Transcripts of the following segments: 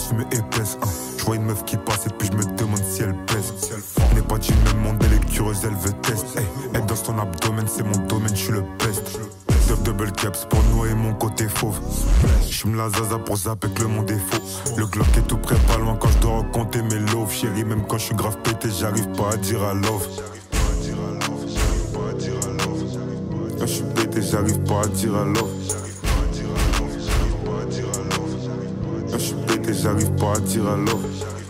fumée épaisse. Je vois une meuf qui passe et puis je me demande si elle pèse. On n'est pas du même monde, elle est curieuse, elle veut tester. Elle dans son abdomen, c'est mon domaine, je suis le best. Double caps pour noyer mon côté fauve. J'fume la zaza pour zapper que le monde est faux. Le Glock est tout près pas loin quand je dois raconter mes loves. Chérie, même quand je suis grave pété, j'arrive pas à dire à love. Quand je suis pété, j'arrive pas à dire à love. Quand je suis pété, j'arrive pas à dire à love.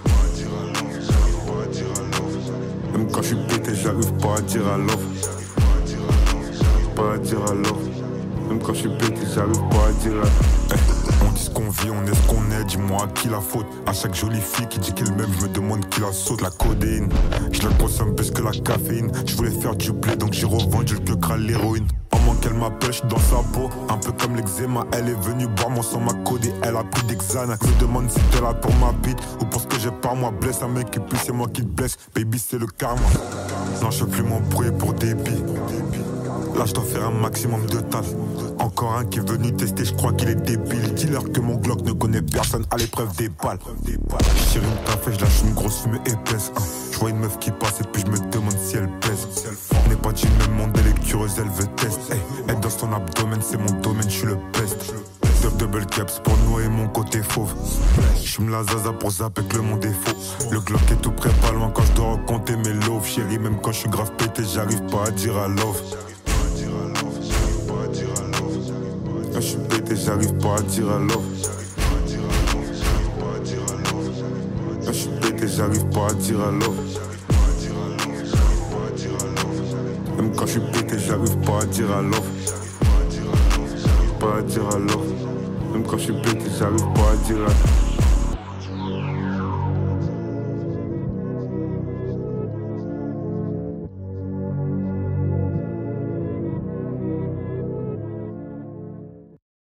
Même quand je suis pété, j'arrive pas à dire à love. Pas à dire à love. Même quand je suis pété, j'arrive pas à dire on dit ce qu'on vit, on est ce qu'on est, dis-moi à qui la faute. À chaque jolie fille qui dit qu'elle m'aime, je me demande qui la saute. La codéine, je la consomme plus que la caféine. Je voulais faire du blé donc j'ai revendu le que l'héroïne. Maman qu'elle m'appelle, j'suis dans sa peau. Un peu comme l'eczéma, elle est venue boire mon sang, m'a codé, elle a pris des Xanax. Je me demande si t'es là pour ma bite ou pour ce que j'ai par moi. Blesse un mec et puis c'est moi qui te blesse. Baby c'est le karma. Non je veux plus m'embrouiller pour des billes. Là je dois faire un maximum de tâches. Encore un qui est venu tester, je crois qu'il est débile. Dis-leur que mon Glock ne connaît personne à l'épreuve des balles. Je tire une taf et je lâche une grosse fumée épaisse. Je vois une meuf qui passe et puis je me demande si elle pèse. On n'est pas du même monde, elle est curieuse, elle veut tester. Elle dans son abdomen, c'est mon domaine, je suis le best. Double caps pour noyer mon côté fauve. J'fume la zaza pour zapper que le monde est faux. Le Glock est tout près pas loin quand je dois raconter mes loves. Chérie, même quand je suis grave pété, j'arrive pas à dire à love. Quand je suis pété, j'arrive pas à dire à love. Quand je suis pété, j'arrive pas à dire à love. Même quand je suis pété, j'arrive pas à dire à love. Pas à dire à love. Même quand je suis pété, j'arrive pas à dire à love.